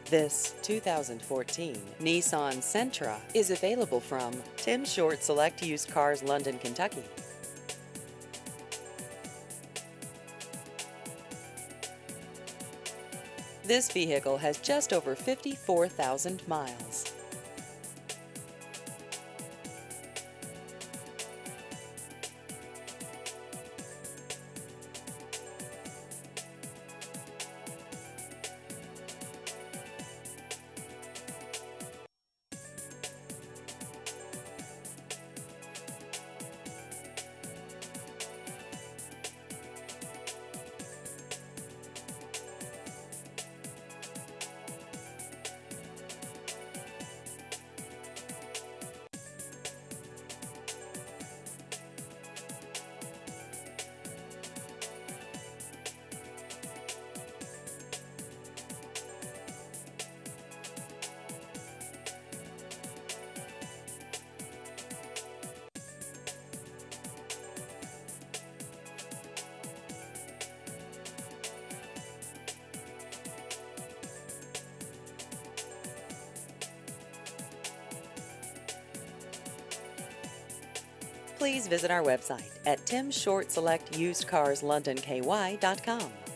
This 2014 Nissan Sentra is available from Tim Short Select Used Cars, London, Kentucky. This vehicle has just over 54,000 miles. Please visit our website at timshortselectusedcarslondonky.com.